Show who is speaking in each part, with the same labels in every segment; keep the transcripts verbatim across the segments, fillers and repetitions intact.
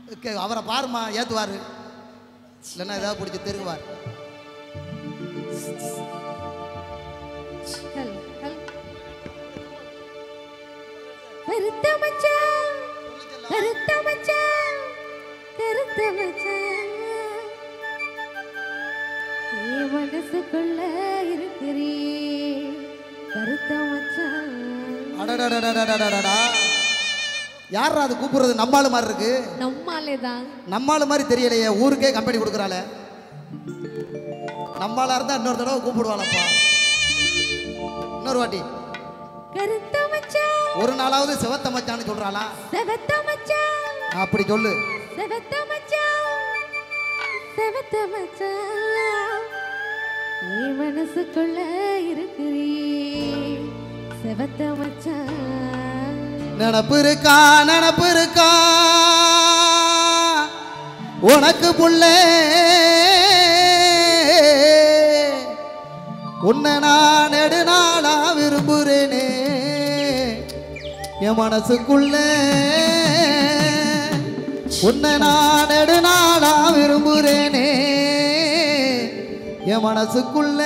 Speaker 1: அவரை பாருமா ஏத்துவாரு, இல்லைன்னா ஏதாவது பிடிச்சி தெருவார்.
Speaker 2: கருத்த மச்சான் கருத்த மச்சான் கருத்த மச்சான் என் மனசுக்குள்ள இருக்கிறீ கருத்த மச்சான்.
Speaker 1: அடடடடடடடடா, யாரா அது கூப்பிடுறது? நம்மாளு மாதிரி இருக்கு.
Speaker 2: நம்மாலே தான்.
Speaker 1: நம்மாளு மாதிரி தெரியலையே, ஊருக்கே கம்பெனி கொடுக்குறாளே. நம்மாளா இருந்தா இன்னொரு தடவை கூப்பிடுவாளப்பா. இன்னொரு வாட்டி
Speaker 2: கருத்த மச்சான்.
Speaker 1: ஒரு நாளாவது செவத்த மச்சான்னு சொல்றாளா?
Speaker 2: செவத்த மச்சான்
Speaker 1: அப்படி சொல்லு.
Speaker 2: செவத்த மச்சான் செவத்த மச்சான் என் மனசுக்குள்ள இருக்கிறீ செவத்த மச்சான்.
Speaker 1: நினப்பு இருக்கா நினப்பு இருக்கா உனக்கு புள்ளே, உன்னை நான் நெடுநாளா விரும்புறேனே என் மனசுக்குள்ள, உன்னை நான் நெடுநாளா விரும்புறேனே என் மனசுக்குள்ள.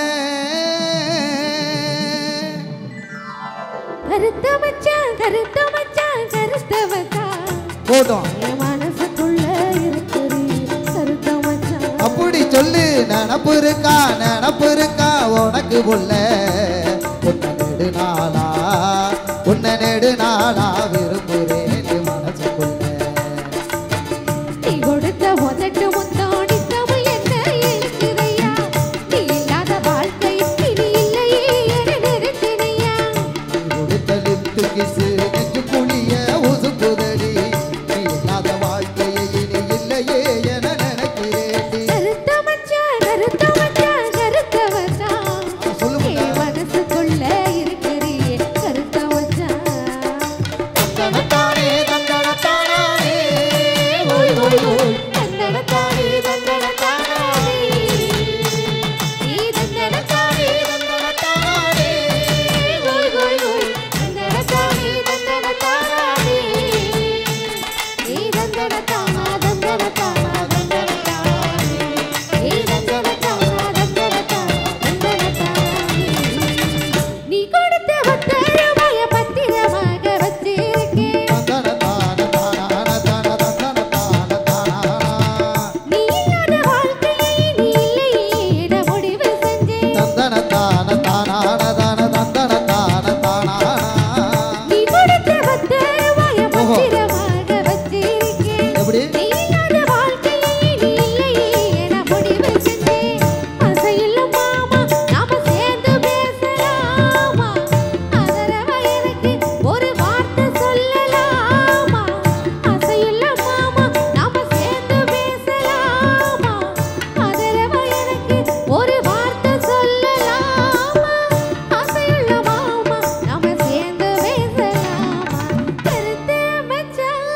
Speaker 2: கருத்த மச்சான் கருத்த மச்சான் கருத்த மச்சான்
Speaker 1: போட்டோம்
Speaker 2: என் மனசுக்குள்ள இருக்கிறீ கருத்த மச்சான்.
Speaker 1: அப்படி சொல்லு. நினப்பு இருக்கா நினப்பு இருக்கா உனக்கு புள்ள, உன்னை நெடுநாளா உன்னை நெடுநாளா விரும்புறேன் மனசுக்குள்ள.
Speaker 2: நீ கொடுத்த உதட்டு முத்தோடி தமிழ் என்ன இருக்கிறையா, நீ இல்லாத வாழ்க்கை இனி இல்லையே என நிறுத்தினையா.
Speaker 1: நீ கொடுத்த லிப்டு கிசு நெஞ்சு குழிய உசுப்புதடி, நீ இல்லாத வாழ்க்கையை இனி இல்லையே என நினைக்கிறேன்.
Speaker 2: கருத்த மச்சான் கருத்த மச்சான் கருத்த மச்சான் என் மனசுக்குள்ள இருக்கிறீ கருத்த மச்சான்.
Speaker 1: தந்தனத்தானே தந்தனத்தானே ஓய் ஓய் ஓய்
Speaker 2: தந்தனத்தானே தந்தனத்தானே நீ தந்தனத்தானே
Speaker 1: தந்தனத்தானே
Speaker 2: ஓய் ஓய் ஓய் தந்தனத்தானே தந்தனத்தானே நீ தந்தனத்தானா தந்தனத்தானா தந்தனத்தானே நீ தந்தனத்தானா தந்தனத்தானா தந்தனத்தானே. நீ கொடுத்த ஒத்தரவாய பத்திரமாக வச்சிருக்கேன், நீ இல்லாத வாழ்க்கையை நீ இல்லையே என முடிவு செஞ்சேன். நீ கொடுத்த ஒத்தரவாய பத்திரமாக வச்சிருக்கேன், நீ இல்லாத வாழ்க்கையை நீ இல்லையே என முடிவு செஞ்சேன். ஆசையுள்ள மாமா நாம சேர்ந்து பேசலாமா, ஆதரவா எனக்கு ஒரு வார்த்தை சொல்லலாமா. ஆசையுள்ள மாமா நாம சேர்ந்து பேசலாமா, ஆதரவா எனக்கு ஒரு வார்த்தை சொல்லலாமா. ஆசையுள்ள மாமா நாம சேர்ந்து பேசலாமா. கருத்த மச்சான்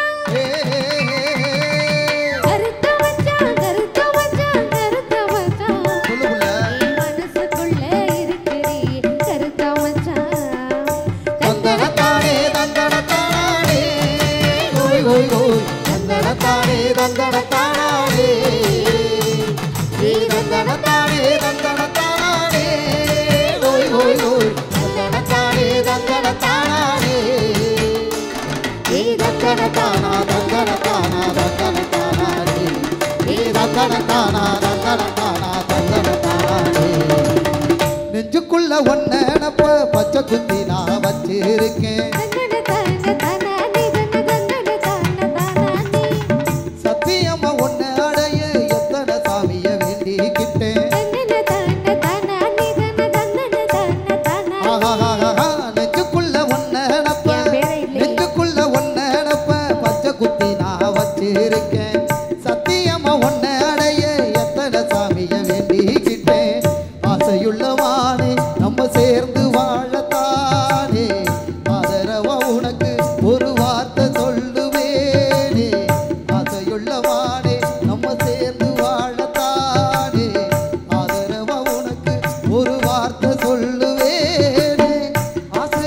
Speaker 2: கருத்த மச்சான் கருத்த மச்சான் கருத்த மச்சான் என் மனசுக்குள்ள இருக்கிறீ கருத்த மச்சான்.
Speaker 1: தந்தனத்தானே தந்தனத்தானே ஓய் ஓய் ஓய் தந்தனத்தானே தந்தனத்தானே நீ தந்தனத்தானே தந்தனத்தானே ஓய் ஓய் ஓய் தந்தனத்தானே தந்தனத்தானே நீ தந்தனத்தானா தந்தனத்தானா தந்தனத்தானே நீ தந்தனத்தானா தந்தனத்தானா தந்தனத்தானே. நெஞ்சுக்குள்ள ஒன்ன நப்ப பச்சை குத்தி நான் வச்சிருக்கேன்,
Speaker 2: தன்னன தன தனானி தன தன்னன தன தனானி
Speaker 1: சத்தியமா ஒன்ன அடைய எத்தனை சாமிய வேண்டிக்கிட்டேன்.
Speaker 2: தன்னன தன தனானி தன தன்னன தன தனானி.
Speaker 1: ஆஹாஹாஹா, நெஞ்சுக்குள்ள ஒன்ன நப்ப
Speaker 2: என் பேரே இல்லை.
Speaker 1: நெஞ்சுக்குள்ள ஒன்ன நப்ப பச்சை குத்தி நான் வச்சிருக்கேன். சத்தியமா ஒன்ன அடைய எத்தனை சாமிய வேண்டிக்கிட்டேன். ஆசையுள்ளவானே நம்ம சேர்ந்து வாழத்தானே, ஆதரவா உனக்கு ஒரு வார்த்தை சொல்லுவேனே. ஆசையுள்ளவானே நம்ம சேர்ந்து வாழத்தானே, ஆதரவா உனக்கு ஒரு வார்த்தை சொல்லுவேனே.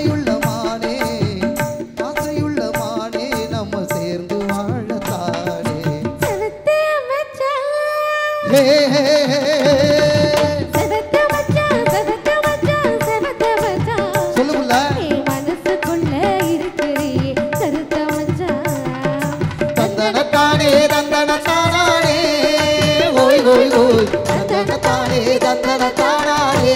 Speaker 1: ஆசையுள்ளவானே ஆசையுள்ளவானே நம்ம சேர்ந்து வாழத்தானே.
Speaker 2: செவத்த மச்சான் செவத்த மச்சான் செவத்த மச்சான்
Speaker 1: சொல்லுமுல்ல
Speaker 2: என் மனசுக்குள்ள இருக்கிறியே கருத்த மச்சான்
Speaker 1: தந்தனத்தானே தந்தனத்தானே ஓய் ஓய் ஓய் தந்தனத்தானே தந்தனத்தானே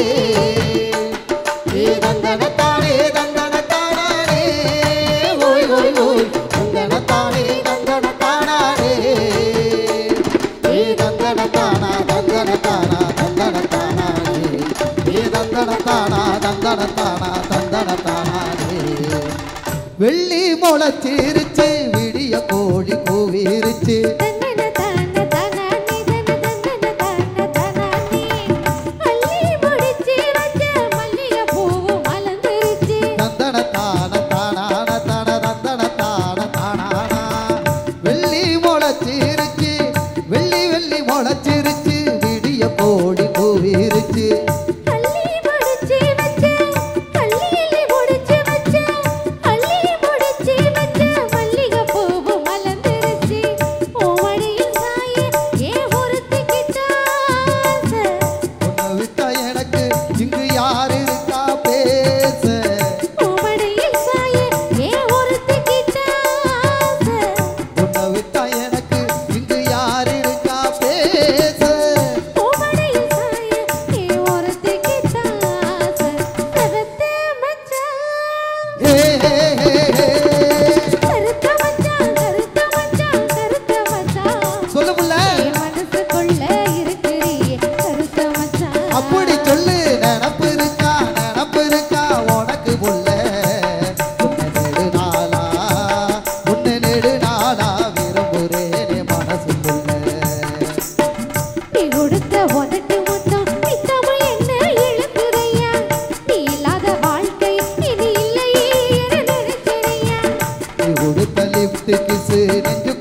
Speaker 1: ஏ தந்தனத்தானே தந்தனத்தானே ஓய் ஓய் ஓய் தந்தனத்தானே தந்தனத்தானே ஏ தந்தனத்தானா தந்தனத்தானா தந்தனத்தானே ஏ தந்தனத்தானா தந்தனத்தானா தந்தனத்தானே வெள்ளி முளைச்சிருச்சு விடிய கோழி கூவிருச்சு
Speaker 2: தன்னன தான தானானே தன தன்னன தான தானானே அள்ளி முடிச்சு வச்ச மல்லிகை பூவும் மலர்ந்துருச்சு
Speaker 1: தந்தனத்தான தானான தன தந்தனத்தான தானானா வெள்ளி முளைச்சிருச்சு வெள்ளி வெள்ளி முளைச்சிருச்சு விடிய கோழி கூவிருச்சு
Speaker 2: அள்ளி முடிச்சு வச்ச அள்ளி முடிச்சு வச்ச அள்ளி முடிச்சு வச்ச மல்லிகை பூவும் மலர்ந்துருச்சு ஓவடியின் சாய ஏ ஒருத்திக்கிட்ட ஆசை
Speaker 1: உன்னை விட்டா எனக்கு இங்கு யார் இருக்கா பேச
Speaker 2: ஓவடியின் சாய ஏ ஒருத்திக்கிட்ட ஆசை
Speaker 1: உன்னை விட்டா எனக்கு இங்கு யார் இருக்கா பேச
Speaker 2: ஓவடியின் சாய ஏ ஒருத்திக்கிட்ட ஆசை செவத்த மச்சான்
Speaker 1: ஹே ஹே ஹே ஹே
Speaker 2: கருத்த மச்சான் கருத்த மச்சான் கருத்த மச்சான்
Speaker 1: சொல்லுமுல்ல
Speaker 2: என் மனசுக்குள்ள இருக்கிறியே கருத்த மச்சான்
Speaker 1: அப்படி சொல்லு நினப்பு இருக்கா நினப்பு இருக்கா உனக்கு புள்ள உன்னை நெடு நாளா உன்னை நெடு நாளா விரும்புறேனே மனசுக்குள்ள
Speaker 2: நீ கொடுத்த உதட்டு மொத்தம் நித்தமும் என்ன இழுக்குதையா நீ இல்லாத வாழ்க்கை இனி இல்லையே என நினைக்கிறையா
Speaker 1: நீ கொடுத்த லிப்ட் கிசு நெஞ்சு